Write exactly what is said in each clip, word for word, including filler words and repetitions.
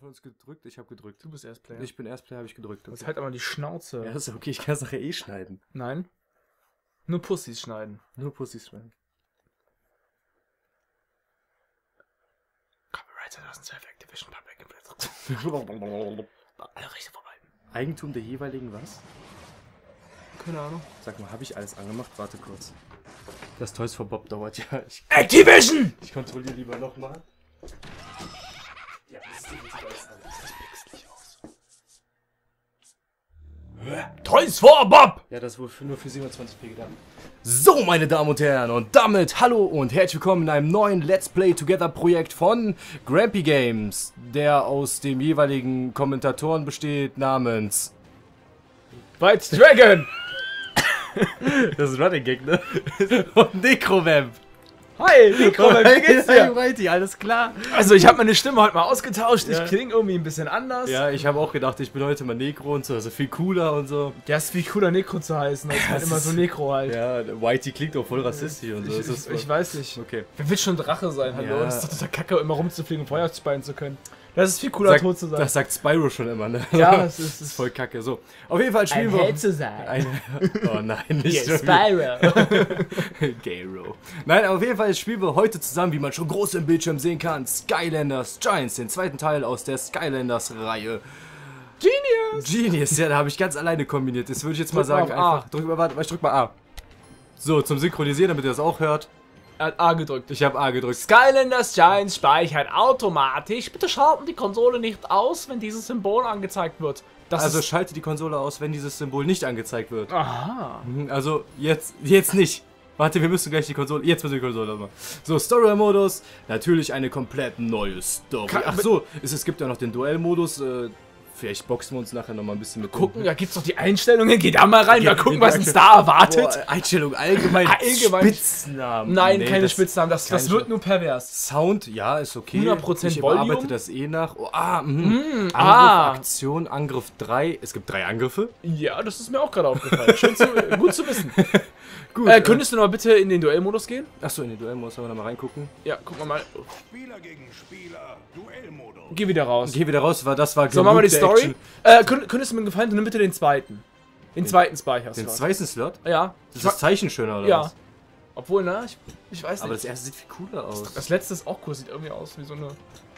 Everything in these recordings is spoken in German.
von uns gedrückt? Ich habe gedrückt. Du bist Erstplayer. Ich bin Erstplayer, habe ich gedrückt. Okay. Das halt aber die Schnauze. Ja, ist okay, ich kann es nachher eh schneiden. Nein. Nur Pussys schneiden. Nur Pussys schneiden. Copyright zweitausendzwölf Activision Public. Alle Rechte vorbei. Eigentum der jeweiligen was? Keine Ahnung. Sag mal, habe ich alles angemacht? Warte kurz. Das Toys for Bob dauert ja. Ich, Activision! ich kontrolliere lieber nochmal. Ja, das sieht nicht alles an. Das pixelig aus. Toys for Bob! Ja, das ist wohl für, nur für siebenundzwanzig p gedacht. So, meine Damen und Herren, und damit hallo und herzlich willkommen in einem neuen Let's Play Together Projekt von Grampy Games, der aus dem jeweiligen Kommentatoren besteht namens White Dragon! Das ist Running Gag, ne? Und Necrovamp. Hi, Necrovamp, wie geht's dir? Righty, alles klar? Also ich habe meine Stimme heute mal ausgetauscht, Ja. ich klinge irgendwie ein bisschen anders. Ja, ich habe auch gedacht, ich bin heute mal Necro und so, also viel cooler und so. Ja, ist viel cooler Necro zu heißen, als halt das immer ist- so Necro halt. Ja, Whitey klingt auch voll rassistisch und so. Ich, Das ist ich, voll- ich weiß nicht. Okay. Wer will schon Drache sein, hallo? Ja. Das ist doch total kacke, immer rumzufliegen und Feuer speien zu können. Das ist viel cooler, Sag- tot zu sein. Das sagt Spyro schon immer, ne? Ja, es ist, Das ist voll kacke. So, auf jeden Fall spielen ein wir... Held zu sein. Eine, oh nein, nicht Yeah, schon wieder. Spyro. Gayro. Nein, auf jeden Fall spielen wir heute zusammen, wie man schon groß im Bildschirm sehen kann, Skylanders Giants, den zweiten Teil aus der Skylanders-Reihe. Genius! Genius, ja, da habe ich ganz alleine kombiniert. Das würde ich jetzt mal Drück mal sagen, auf A. einfach... Drück mal, warte, ich drück mal A. So, zum Synchronisieren, damit ihr das auch hört. Er hat A gedrückt. Ich habe A gedrückt. Skylanders Giants speichert automatisch. Bitte schalten die Konsole nicht aus, wenn dieses Symbol angezeigt wird. Das Also ist... schalte die Konsole aus, wenn dieses Symbol nicht angezeigt wird. Aha. Mhm, Also jetzt, jetzt nicht. Warte, wir müssen gleich die Konsole. Jetzt müssen wir die Konsole machen. So, Story-Modus. Natürlich eine komplett neue Story. Kann- Ach so, es, es gibt ja noch den Duell-Modus. Äh, vielleicht boxen wir uns nachher noch mal ein bisschen mit. Gucken, da gibt's doch die Einstellungen. Geh da mal rein, Ja, mal gucken, in was der- uns da erwartet. Boah, Einstellung allgemein. Allgemein. Spitznamen. Nein, Nee, keine das- Spitznamen. Das, das keine wird nur pervers. Sound, ja, ist okay. hundert Prozent Ich bearbeite Volume. das eh nach. Oh, ah, mhm. Mm, Angriff, ah. Aktion, Angriff drei. Es gibt drei Angriffe. Ja, das ist mir auch gerade aufgefallen. Schön zu, gut zu wissen. Gut. Äh, könntest du noch mal bitte in den Duellmodus gehen? Achso, in den Duell-Modus sollen wir noch mal reingucken. Ja, guck mal mal. Spieler gegen Spieler, Duellmodus. Geh wieder raus. Geh wieder raus, weil das war So, machen wir die genug der Story. Action. Äh, könnt, könntest du mir einen Gefallen tun? Nimm bitte den zweiten. Den zweiten Speicher. Den zweiten Slot? Ja. Das ist das Zeichen schöner, oder Ja. was? Obwohl, ne? Ich, ich weiß nicht. Aber das erste sieht viel cooler aus. Das letzte ist auch cool. Sieht irgendwie aus wie so eine...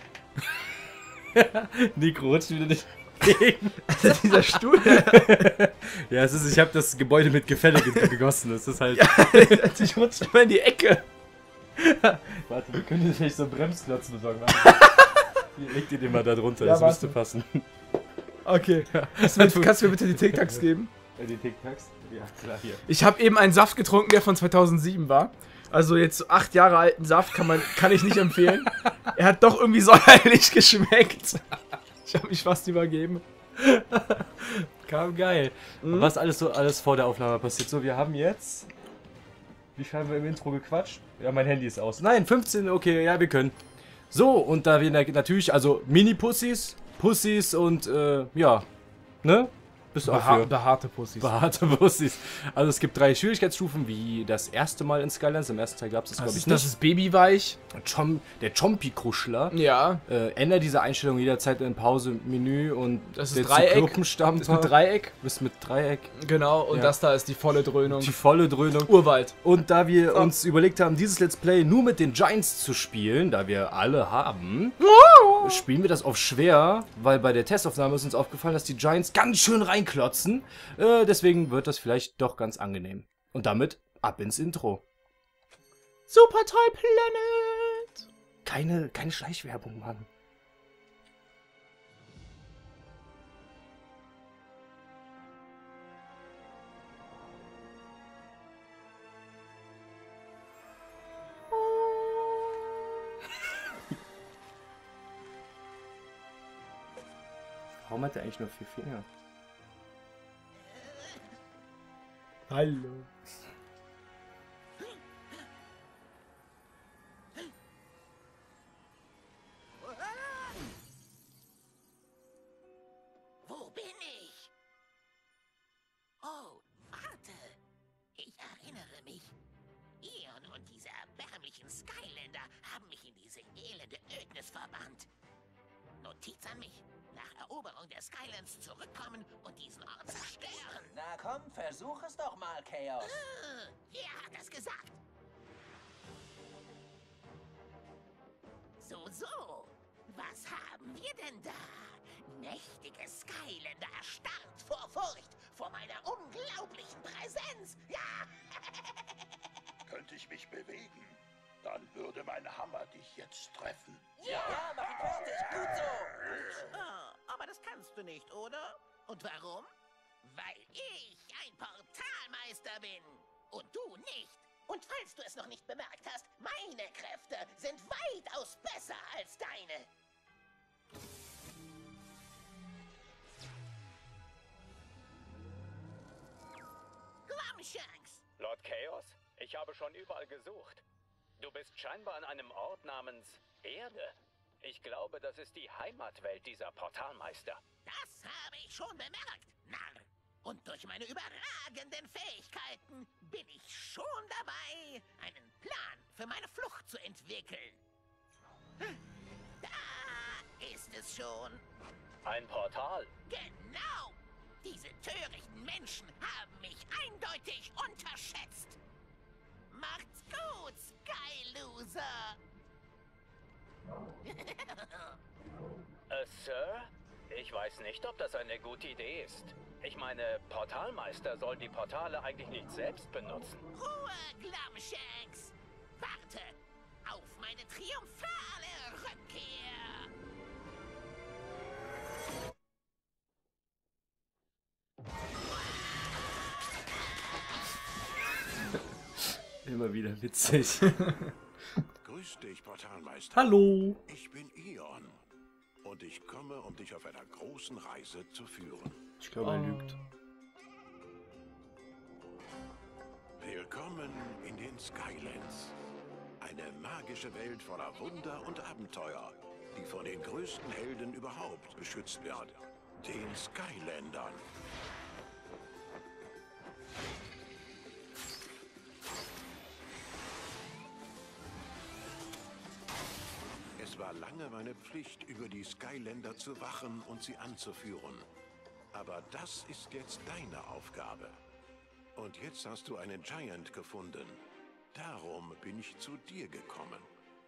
Nico rutscht wieder nicht. Dieser Stuhl. Ja, es ist, ich habe das Gebäude mit Gefälle ge- gegossen. Das ist halt. Ich rutscht immer in die Ecke. Warte, wir können dir vielleicht so einen Bremsklotz besorgen. Hier, leg dir den mal da drunter, Ja, das müsste warte. passen. Okay. Kannst du, mir, kannst du mir bitte die Tic-Tacs geben? Äh, Die Tic-Tacs? Ja, klar, hier. Ich habe eben einen Saft getrunken, der von zweitausendsieben war. Also jetzt so acht Jahre alten Saft kann, man, kann ich nicht empfehlen. Er hat doch irgendwie säuerlich geschmeckt. Ich habe mich fast übergeben. Kam geil. Mhm. Was alles so alles vor der Aufnahme passiert. So, wir haben jetzt. Wie schreiben wir im Intro gequatscht? Ja, mein Handy ist aus. Nein, fünfzehn, okay, ja, wir können. So, und da wir na- natürlich, also Mini-Pussys, Pussys und, äh, ja, ne? Bist du auch Beha für? behaarte Pussys. Behaarte Pussys. Also es gibt drei Schwierigkeitsstufen, wie das erste Mal in Skylands. Im ersten Teil gab es das, Das glaube ich, ist, das nicht. ist babyweich. Chom, der Chompi-Kruschler. Ja. Äh, ändere diese Einstellung jederzeit in Pause-Menü und Das ist der Dreieck. Zyklopenstampfer. Das ist mit Dreieck. Bist mit Dreieck. Genau. Und Ja. das da ist die volle Dröhnung. Die volle Dröhnung. Urwald. Und da wir So. uns überlegt haben, dieses Let's Play nur mit den Giants zu spielen, da wir alle haben, spielen wir das auf schwer, weil bei der Testaufnahme ist uns aufgefallen, dass die Giants ganz schön reinklotzen. Äh, deswegen wird das vielleicht doch ganz angenehm. Und damit ab ins Intro. Super Toy Planet. Keine, keine Schleichwerbung, Mann. Warum hat er eigentlich nur vier Finger? Hallo. Wo bin ich? Oh, warte. Ich erinnere mich. Ian und diese erbärmlichen Skylander haben mich in diese elende Ödnis verbannt. Notiz an mich. Bevölkerung der Skylands zurückkommen und diesen Ort zerstören. Na komm, versuch es doch mal, Chaos. Äh, wer hat das gesagt? So, so. Was haben wir denn da? Mächtige Skylander erstarrt vor Furcht, vor meiner unglaublichen Präsenz. Ja! Könnte ich mich bewegen, dann würde mein Hammer dich jetzt treffen. Ja, mach ihn fertig, gut so. Ah, aber das kannst du nicht, oder? Und warum? Weil ich ein Portalmeister bin. Und du nicht. Und falls du es noch nicht bemerkt hast, meine Kräfte sind weitaus besser als deine. Glumshanks! Lord Chaos, ich habe schon überall gesucht. Du bist scheinbar an einem Ort namens Erde. Ich glaube, das ist die Heimatwelt dieser Portalmeister. Das habe ich schon bemerkt, Narr. Und durch meine überragenden Fähigkeiten bin ich schon dabei, einen Plan für meine Flucht zu entwickeln. Da ist es schon. Ein Portal? Genau! Diese törichten Menschen haben mich eindeutig unterschätzt. Macht's gut, Sky Loser! Äh, Sir? Ich weiß nicht, ob das eine gute Idee ist. Ich meine, Portalmeister sollen die Portale eigentlich nicht selbst benutzen. Ruhe, Glumshanks! Warte auf meine triumphale Rückkehr! Immer wieder witzig. Grüß dich, Portalmeister. Hallo. Ich bin Eon. Und ich komme, um dich auf einer großen Reise zu führen. Ich glaube, er lügt. Willkommen in den Skylands. Eine magische Welt voller Wunder und Abenteuer, die von den größten Helden überhaupt beschützt wird. Den Skylandern. Es war lange meine Pflicht, über die Skylander zu wachen und sie anzuführen. Aber das ist jetzt deine Aufgabe. Und jetzt hast du einen Giant gefunden. Darum bin ich zu dir gekommen.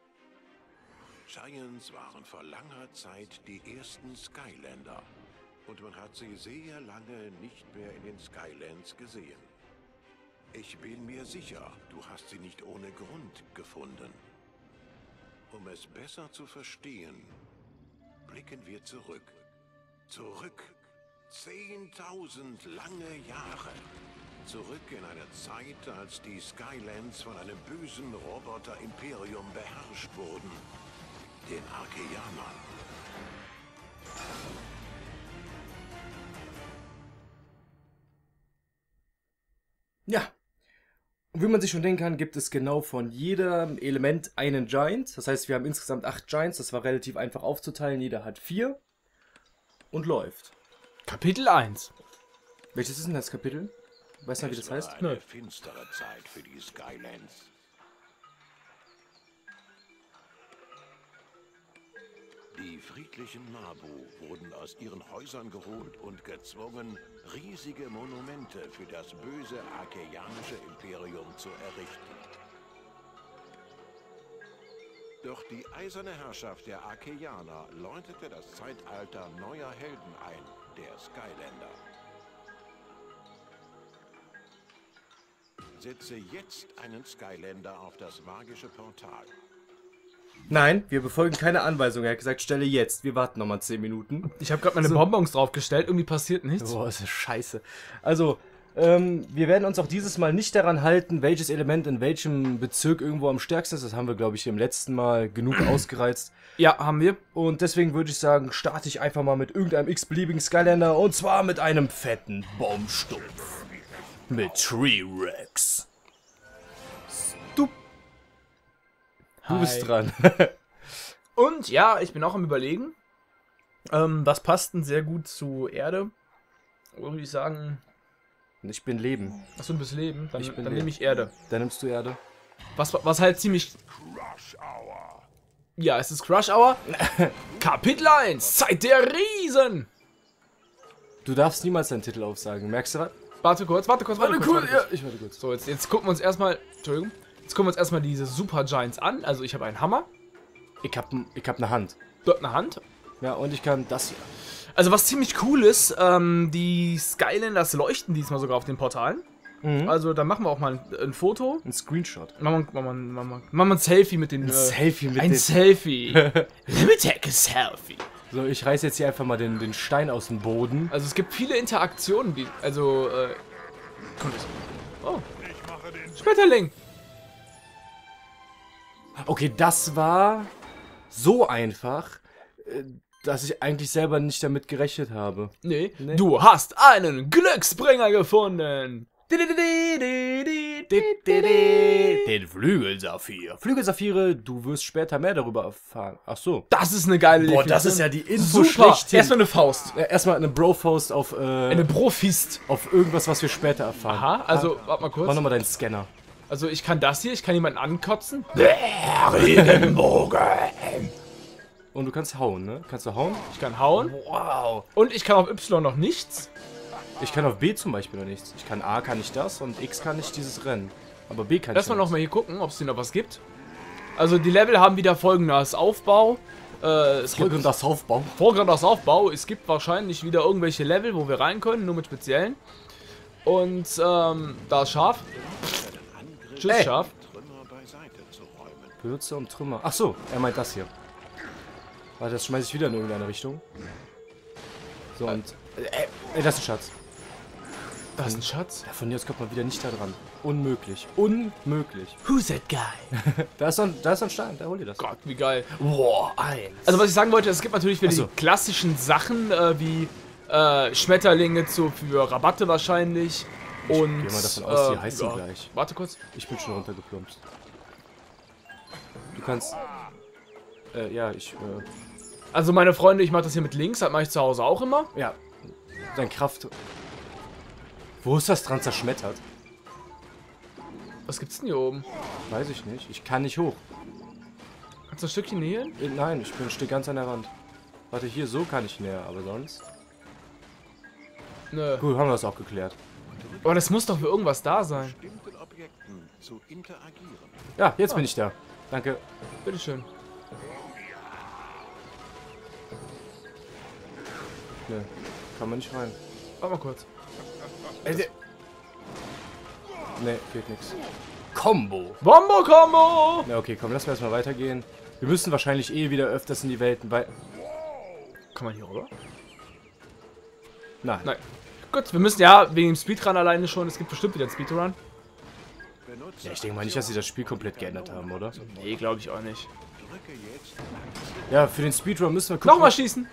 Giants waren vor langer Zeit die ersten Skylander. Und man hat sie sehr lange nicht mehr in den Skylands gesehen. Ich bin mir sicher, du hast sie nicht ohne Grund gefunden. Um es besser zu verstehen, blicken wir zurück. Zurück. Zehntausend lange Jahre. Zurück in eine Zeit, als die Skylands von einem bösen Roboter-Imperium beherrscht wurden. Den Arkeanern. Ja. Und wie man sich schon denken kann, gibt es genau von jedem Element einen Giant. Das heißt, wir haben insgesamt acht Giants. Das war relativ einfach aufzuteilen. Jeder hat vier. Und läuft. Kapitel eins. Welches ist denn das Kapitel? Weißt du noch, wie das heißt? Es war eine finstere Zeit für die Skylands. Die friedlichen Nabu wurden aus ihren Häusern geholt und gezwungen, riesige Monumente für das böse arkeanische Imperium zu errichten. Doch die eiserne Herrschaft der Arkeaner läutete das Zeitalter neuer Helden ein, der Skylander. Setze jetzt einen Skylander auf das magische Portal. Nein, wir befolgen keine Anweisung. Er hat gesagt, stelle jetzt. Wir warten nochmal zehn Minuten. Ich habe gerade meine Bonbons draufgestellt, irgendwie passiert nichts. Boah, ist das scheiße. Also, ähm, wir werden uns auch dieses Mal nicht daran halten, welches Element in welchem Bezirk irgendwo am stärksten ist. Das haben wir, glaube ich, im letzten Mal genug ausgereizt. Ja, haben wir. Und deswegen würde ich sagen, starte ich einfach mal mit irgendeinem x-beliebigen Skylander. Und zwar mit einem fetten Baumstumpf. Mit Tree-Rex. Du, du bist dran. Und ja, ich bin auch am Überlegen. Ähm, was passt denn sehr gut zu Erde? Würde ich sagen. Ich bin Leben. Achso, du bist Leben. Dann, Ich bin dann Leben. nehme ich Erde. Dann nimmst du Erde. Was, was halt ziemlich. Rush Hour. Ja, es ist Crush Hour. Kapitel eins. Zeit der Riesen. Du darfst niemals deinen Titel aufsagen. Merkst du was? Warte kurz, warte kurz, warte, Warte kurz. kurz, Warte kurz. ja, ich warte kurz. So, jetzt, jetzt gucken wir uns erstmal. Entschuldigung. Jetzt gucken wir uns erstmal diese Super Giants an. Also ich habe einen Hammer, Ich hab, n- ich hab eine Hand. dort eine Hand. Ja, und ich kann das hier. Also was ziemlich cool ist, ähm, die Skylanders leuchten diesmal sogar auf den Portalen. Mhm. Also da machen wir auch mal ein, ein Foto. Ein Screenshot. Machen wir, machen wir, machen wir, machen wir ein Selfie mit den... Ein äh, Selfie mit Ein den... Selfie. Limited Selfie. So, ich reiß jetzt hier einfach mal den, den Stein aus dem Boden. Also es gibt viele Interaktionen, die... Also, äh... Kommt das? Oh. Schmetterling. Okay, das war so einfach, äh, dass ich eigentlich selber nicht damit gerechnet habe. Nee. Nee. Du hast einen Glücksbringer gefunden. Den Flügelsaphir. Flügelsaphire, du wirst später mehr darüber erfahren. Ach so. Das ist eine geile Boah, das Definition. ist ja die Info Super. schlechthin. Erstmal eine Faust. Ja, erstmal eine Bro-Faust auf, äh, Eine Profist. auf irgendwas, was wir später erfahren. Aha, also, warte mal Mach kurz. nochmal deinen Scanner. Also ich kann das hier, ich kann jemanden ankotzen. Und du kannst hauen, ne? Kannst du hauen? Ich kann hauen. Wow. Und ich kann auf Y noch nichts. Ich kann auf B zum Beispiel noch nichts. Ich kann A kann ich das und X kann ich dieses Rennen. Aber B kann Lass ich mal noch noch mal hier gucken, ob es hier noch was gibt. Also die Level haben wieder folgendes Aufbau. Äh, es Folge gibt und das Aufbau. folgendes Aufbau. Es gibt wahrscheinlich wieder irgendwelche Level, wo wir rein können, nur mit speziellen. Und ähm, da ist Schaf. Tschüss, Ey. Schaf. Trümmer beiseite zu räumen. Benutze und Trümmer. Ach so, er meint das hier. Warte, das schmeiße ich wieder in irgendeine Richtung. So und... Äh, äh, das ist ein Schatz. Da ist ein Schatz. Ja, von hier aus kommt man wieder nicht da dran. Unmöglich. Unmöglich. Who's that guy? Da ist so ein, da ist so ein Stein, da hol dir das. Gott, wie geil. Boah, eins. Also was ich sagen wollte, es gibt natürlich wieder Ach so. die klassischen Sachen, äh, wie äh, Schmetterlinge zu, für Rabatte wahrscheinlich. Und, geh mal davon aus, die äh, heißen gleich. Warte kurz. Ich bin schon runtergeplumpst. Du kannst... Äh, ja, ich... Äh, Also meine Freunde, ich mache das hier mit links, das mache ich zu Hause auch immer. ja. Dein Kraft... Wo ist das dran zerschmettert? Was gibt's denn hier oben? Weiß ich nicht. Ich kann nicht hoch. Kannst du ein Stückchen nähen? Äh, Nein, ich bin stehe ganz an der Wand. Warte, hier so kann ich näher, aber sonst... Nö. Gut, haben wir das auch geklärt. Aber das muss doch für irgendwas da sein. Bestimmten Objekten zu interagieren. Ja, jetzt bin ich da. Danke. Bitteschön. Ne, kann man nicht rein. Warte mal kurz. Ne, geht nix. Combo. Bombo-Kombo! Na okay, komm, lass mal erstmal weitergehen. Wir müssen wahrscheinlich eh wieder öfters in die Welten, weil... Kann man hier rüber? Nein. Nein. Gut, wir müssen ja wegen dem Speedrun alleine schon. Es gibt bestimmt wieder einen Speedrun. Ja, ich denke mal nicht, dass sie das Spiel komplett geändert haben, oder? Nee, glaube ich auch nicht. Drücke jetzt Ja, für den Speedrun müssen wir gucken... Nochmal schießen!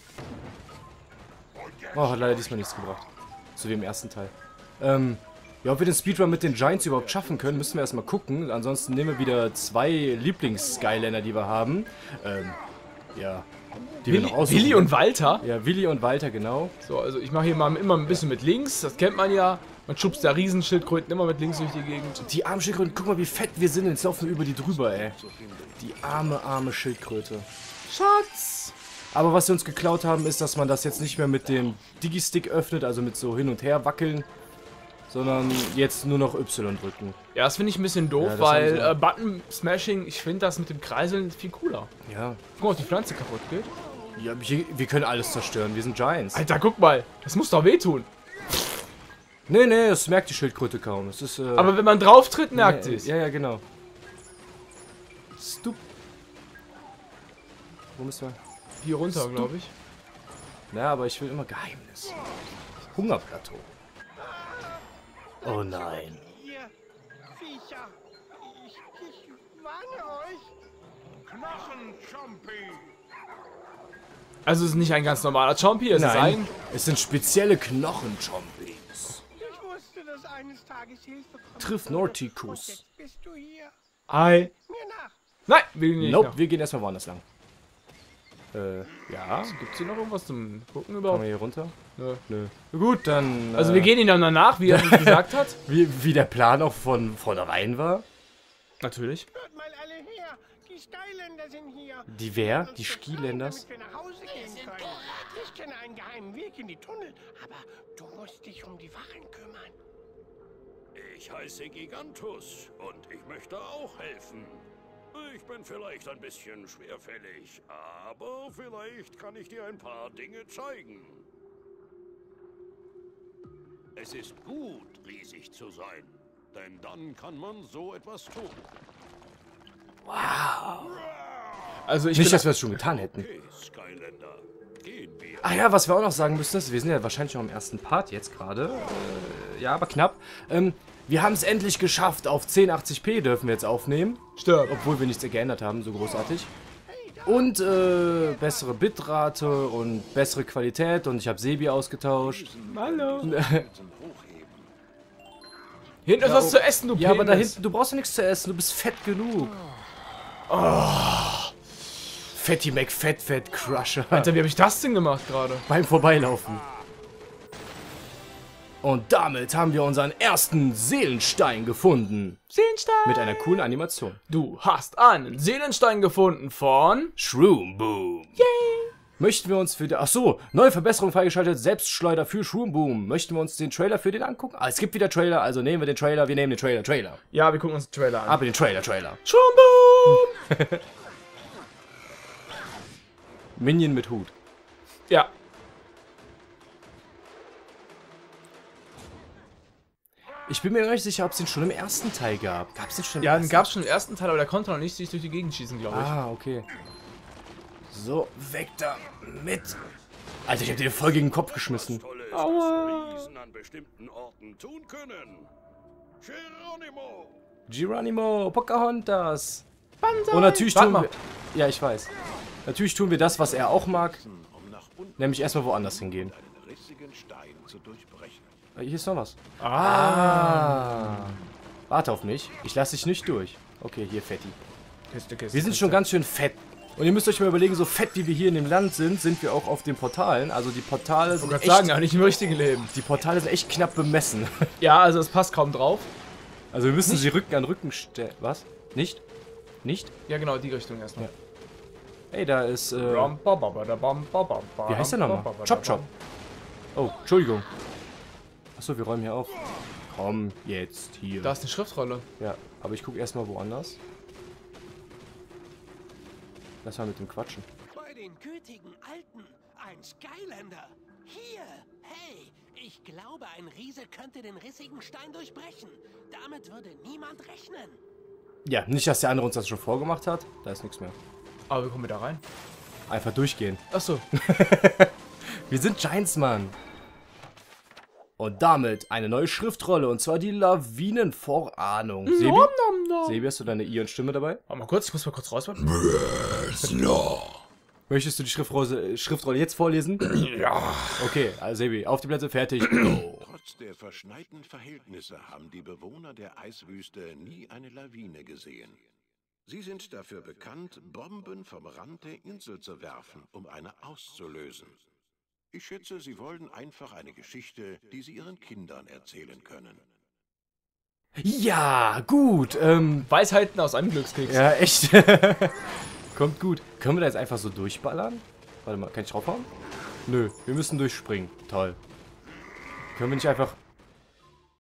Oh, hat leider diesmal nichts gebracht. So wie im ersten Teil. Ähm, ja, ob wir den Speedrun mit den Giants überhaupt schaffen können, müssen wir erstmal gucken. Ansonsten nehmen wir wieder zwei Lieblings-Skylander, die wir haben. Ähm, ja. Die wir Willi, noch aussuchen. Willi und Walter. Ja, Willi und Walter, genau. So, also ich mache hier mal immer ein bisschen mit links. Das kennt man ja. Man schubst da Riesenschildkröten immer mit links durch die Gegend. Die arme Schildkröte, guck mal, wie fett wir sind. Jetzt laufen wir über die drüber, ey. Die arme, arme Schildkröte. Schatz! Aber was sie uns geklaut haben, ist, dass man das jetzt nicht mehr mit dem Digi-Stick öffnet, also mit so hin und her wackeln, sondern jetzt nur noch Y drücken. Ja, das finde ich ein bisschen doof, Ja, das weil haben äh, Button-Smashing, ich finde das mit dem Kreiseln viel cooler. Ja. Guck mal, ob die Pflanze kaputt geht. Ja, wir, wir können alles zerstören. Wir sind Giants. Alter, guck mal. Das muss doch wehtun. Nee, nee, das merkt die Schildkröte kaum. Es ist, äh, Aber wenn man drauf tritt, merkt nee, es. Ja, ja, genau. Stup. Wo müssen wir? Hier runter, glaube ich. Ja, aber ich will immer Geheimnis. Hungerplateau. Oh nein. Ihr Viecher, ich, ich warne euch. Knochen, Chompy! Also es ist nicht ein ganz normaler Chompy, es ist Nein, ein... es sind spezielle Knochen-Chompies. Ich wusste, dass eines Tages Hilfe kommt. Triff Norticus. Und jetzt bist du hier. Ei. Mir nach. Nein, will ich nicht. Nope, Noch. wir gehen erstmal woanders lang. Äh, ja. Gibt es hier noch irgendwas zum Gucken Kommen überhaupt? wir hier runter? Nö. Nö. Gut, dann. Also äh, wir gehen ihn dann danach, wie er uns gesagt hat. Wie, wie der Plan auch von vornherein war. Natürlich. Hört mal alle her. Die Skyländer sind hier. Die wer? Uns Die befreien, Skiländers? damit wir nach Hause gehen können. Die kenne einen geheimen Weg in die Tunnel, aber du musst dich um die Wachen kümmern. Ich heiße Gigantus und ich möchte auch helfen. Ich bin vielleicht ein bisschen schwerfällig, aber vielleicht kann ich dir ein paar Dinge zeigen. Es ist gut, riesig zu sein, denn dann kann man so etwas tun. Also ich Nicht, bin dass wir es schon getan hätten. Okay, Skylander, gehen wir. Ach ja, was wir auch noch sagen müssen, ist, wir sind ja wahrscheinlich noch im ersten Part jetzt gerade. Äh, ja, aber knapp. Ähm, wir haben es endlich geschafft. Auf zehn achtzig p dürfen wir jetzt aufnehmen. Stirb. Obwohl wir nichts geändert haben, so großartig. Und äh, bessere Bitrate und bessere Qualität. Und ich habe Sebi ausgetauscht. Hallo. Zum Hochheben. Hinten ist was zu essen, du Ja, aber da Penis. hinten, du brauchst ja nichts zu essen. Du bist fett genug. Oh. Fatty McFat Fat Crusher. Alter, wie habe ich das denn gemacht gerade? Beim Vorbeilaufen. Und damit haben wir unseren ersten Seelenstein gefunden. Seelenstein. Mit einer coolen Animation. Du hast einen Seelenstein gefunden von... Shroom Boom. Yay! Möchten wir uns für die... Achso, neue Verbesserung freigeschaltet. Selbstschleuder für Shroom Boom. Möchten wir uns den Trailer für den angucken? Ah, es gibt wieder Trailer, also nehmen wir den Trailer. Wir nehmen den Trailer, Trailer. Ja, wir gucken uns den Trailer an. Aber den Trailer, Trailer. Schumboom! Minion mit Hut. Ja. Ich bin mir noch nicht sicher, ob es den schon im ersten Teil gab. Gab es den schon im Ja, den ersten gab es schon im ersten Teil, aber der konnte noch nicht sich durch die Gegend schießen, glaube ich. Ah, okay. So, weg da mit. Alter, ich hab dir voll gegen den Kopf geschmissen. Tolles, Aua. was Riesen an bestimmten Orten tun können. Geronimo! Geronimo, Pocahontas. Banzai. Und natürlich Warte tun mal. wir... Ja, ich weiß. Natürlich tun wir das, was er auch mag. Um nach unten Nämlich erstmal woanders hingehen. einen rissigen Stein zu durchbrechen. Ah, hier ist noch was. Ah. Ah. Warte auf mich. Ich lasse dich nicht durch. Okay, hier, Fetti. Kiste, Kiste, Wir sind schon ganz schön fett. Und ihr müsst euch mal überlegen, so fett wie wir hier in dem Land sind, sind wir auch auf den Portalen. Also die Portale Ich sind wollte echt, gerade sagen, ja, nicht im richtigen Leben. die Portale sind echt knapp bemessen. Ja, also es passt kaum drauf. Also wir müssen sie Rücken an Rücken stellen. Was? Nicht? Nicht? Ja, genau, die Richtung erstmal. Ja. Ey, da ist, äh... Wie Wie heißt der nochmal? Chop Chop. Oh, Entschuldigung. Achso, wir räumen hier auf. Komm, jetzt hier. Da ist eine Schriftrolle. Ja, aber ich gucke erstmal woanders. Lass mal mit dem quatschen. Bei den gütigen Alten, ein Skylander. Hier, hey, ich glaube, ein Riese könnte den rissigen Stein durchbrechen. Damit würde niemand rechnen. Ja, nicht, dass der andere uns das schon vorgemacht hat. Da ist nichts mehr. Aber wir kommen wieder rein. Einfach durchgehen. Achso. Wir sind Giants, Mann. Und damit eine neue Schriftrolle, und zwar die Lawinenvorahnung. Sebi, Nom, nom, nom. Sebi, hast du deine Ion-Stimme dabei? Warte mal kurz, ich muss mal kurz raus. Möchtest du die Schriftrolle, Schriftrolle jetzt vorlesen? Ja. Okay, also Sebi, auf die Plätze, fertig, go. Trotz der verschneiten Verhältnisse haben die Bewohner der Eiswüste nie eine Lawine gesehen. Sie sind dafür bekannt, Bomben vom Rand der Insel zu werfen, um eine auszulösen. Ich schätze, sie wollen einfach eine Geschichte, die sie ihren Kindern erzählen können. Ja, gut, ähm, Weisheiten aus einem Glückskeks. ja, echt. Kommt gut. Können wir da jetzt einfach so durchballern? Warte mal, kann ich draufhauen? Nö, wir müssen durchspringen. Toll. Können wir nicht einfach...